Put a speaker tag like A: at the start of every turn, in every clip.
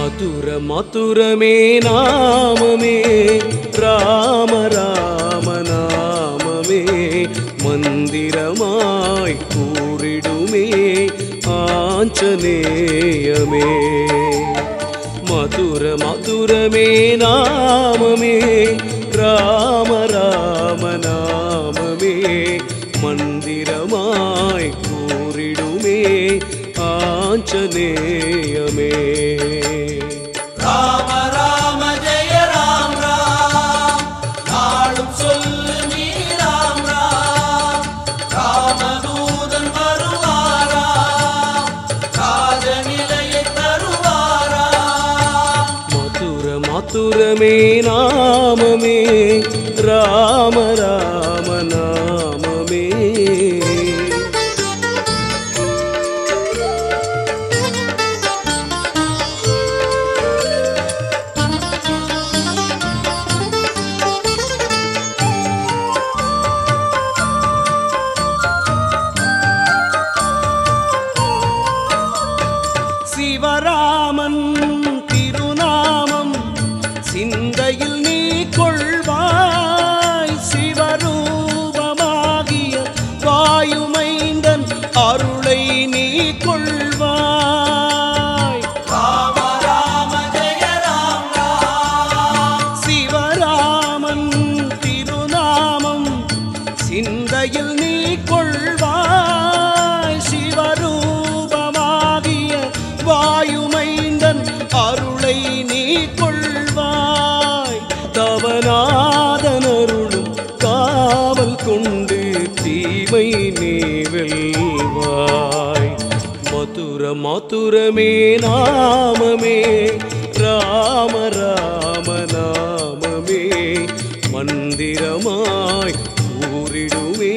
A: மதுர மதுரமே நாமமே ராம ராம நாமமே மந்திரமாய் கூறிடுமே ஆஞ்சநேயமே. மதுர மதுரமே நாமமே ராம ராம நாமமே மந்திரமாய் கூறிடுமே ஆஞ்சநேயமே.
B: ராம ராம ஜெய ராம் ராம் நாளும் சொல்லு நீ ராம் ராம். ராமதூதன் வருவாராம் ராஜநிலையை தருவாராம்.
A: மதுர மதுரமே நாமமே ராம ராம நாமமே. சிவராமன் திருநாமம் சிந்தையில் நீ கொள்வாய். சிவரூபமாகிய வாயுமைந்தன் அருளை நீ கொள்வாய்.
B: ராம ராம ஜெய ராம் ராம்.
A: சிவராமன் திருநாமம் சிந்தையில் நீ கொள்வாய். சிவரூபமாகிய வாயுமைந்தன் அருளை நீ கொள்வாய். தவநாதன் அருளும் காவல் கொண்டு தீமை நீ வெல்வாய். மதுர மதுரமே நாமமே ராம ராம நாமமே மந்திரமாய் கூறிடுமே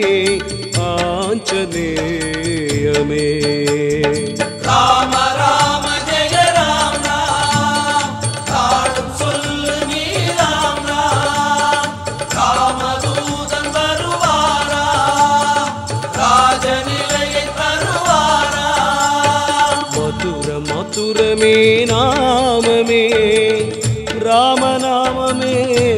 A: ஆஞ்சநேயமே.
B: ராம ராம ஜெய ராம் ராம் நாளும் சொல்லு நீ ராம் ராம். ராமதூதன் வருவாராம் ராஜநிலையை தருவாராம்.
A: மதுர மதுரமே நாமமே ராம நாமமே.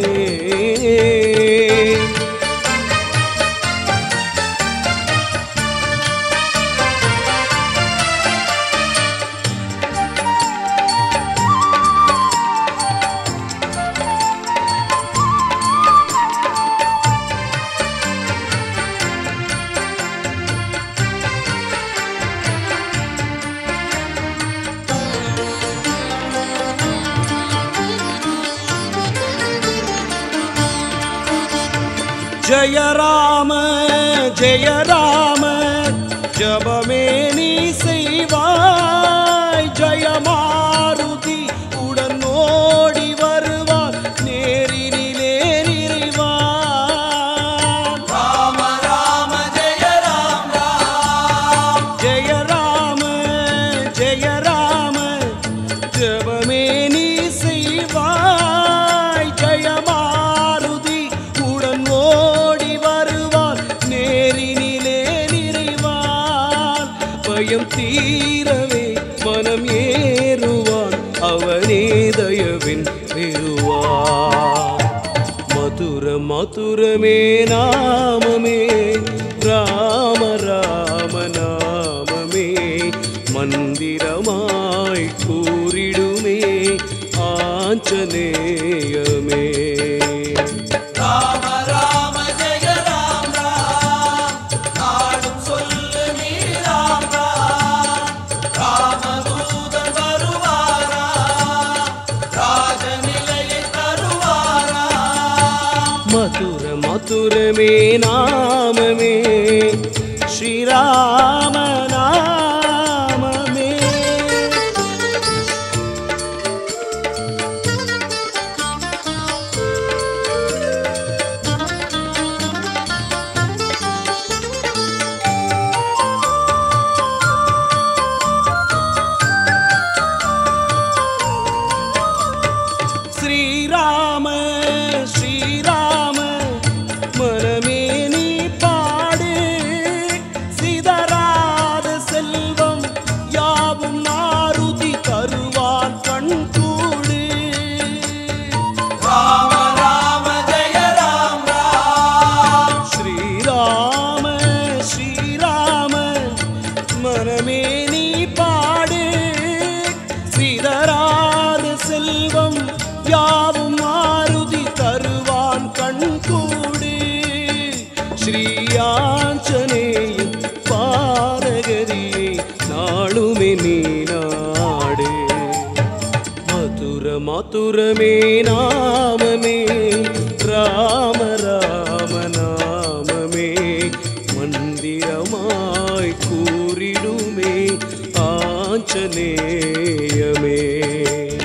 A: ஜய ராம ஜய ராம ஜபமே நீ செய்வாய். ஜய மாருதி உடன் ஓடி வருவார் நேரினிலே நிறைவார்.
B: ராம ராம ஜெய ராம் ராம்.
A: ஜய ராம ஜய ராம ஜபமே நீ செய்வாய். ஜய மாருதி உடன் ஓடி வருவார் நேரினிலே நிறைவார். பயம் தீரவே மனம் ஏறுவான் அவனே தயவின் பெறுவார். மதுர மதுரமே நாமமே ராம ராம நாமமே மந்திரமாய் கூறிடுமே ஆஞ்சநேயமே.
B: ராம ராம ஜெய ராம் ராம் நாளும் சொல்லு நீ ராம் ராம். ராமதூதன் வருவாராம் ராஜநிலையை தருவாராம்.
A: மதுர மதுரமே நாமமே ஸ்ரீராம நாமமே. ஸ்ரீராம ஸ்ரீராம மனமே நீ பாடு. சிதறாத பரமதுரமே நாமமே ராம ராம நாமமே மந்திரமாய் கூறிடுமே ஆஞ்சநேயமே